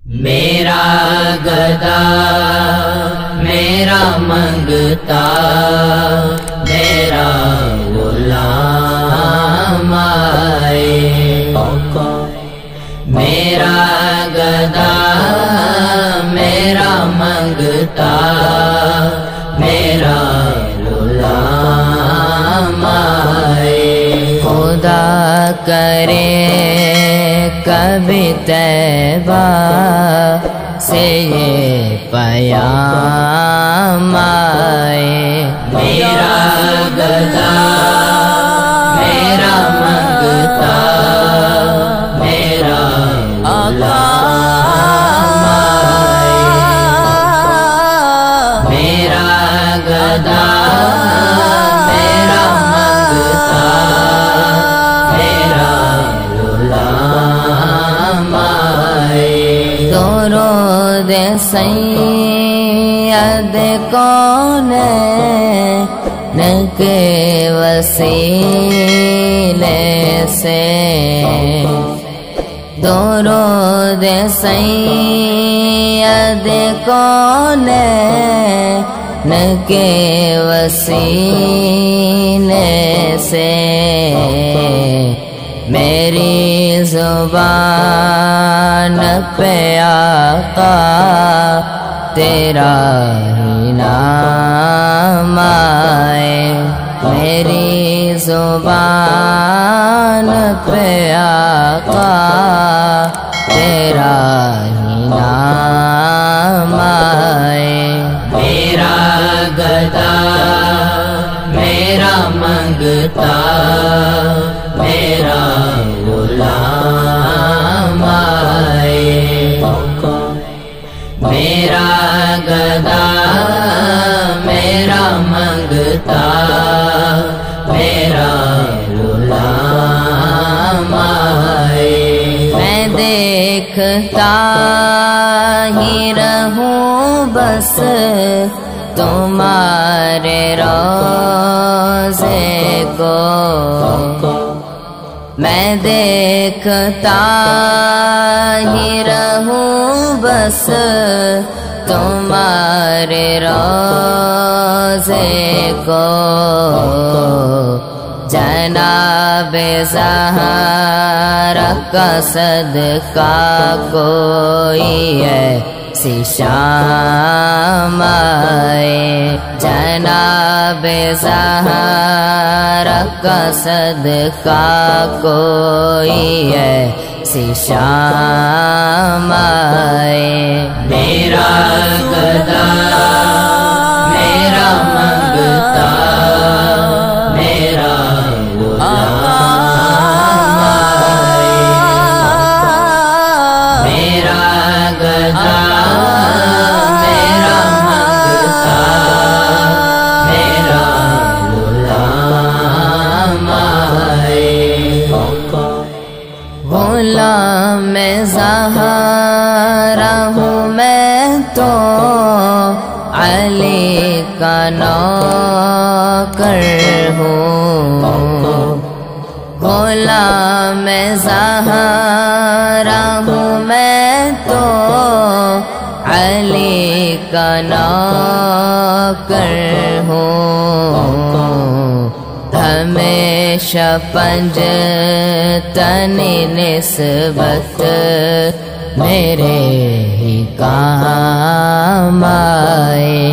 میرا گدا میرا منگتا میرا غلام آئے، میرا گدا میرا منگتا میرا غلام آئے۔ خدا کرے کبھی طیبہ سے یہ پیام آئے، میرا گدا میرا منگتا میرا غلام آئے، میرا گدا میرا منگتا میرا غلام آئے۔ درود سید کونین کے وسیلے سے، درود سید کونین کے وسیلے سے، میری زبان پہ آقا تیرا ہی نام آئے، میری زبان پہ آقا تیرا ہی نام آئے۔ میرا گدا میرا منگتا میرا غلام آئے، میرا گدا میرا منگتا میرا غلام آئے۔ میں دیکھتا ہی رہوں بس تمہارے روضے کو، میں دیکھتا ہی رہوں بس تمہارے روضے کو، جناب زہرا کا صدقہ کوئی ایسی شام آئے، جناب زہرا کا صدقہ کوئی ایسی شام آئے۔ میرا گدا میرا منگتا میرا غلام آئے، میرا گدا میرا منگتا میرا غلام آئے۔ غلام زہرا ہوں میں تو علی کا نوکر ہوں، غلام زہرا ہوں میں تو علی کا نوکر ہوں، ہمیشہ پنجتنی نسبت میرے ہی کام آئے،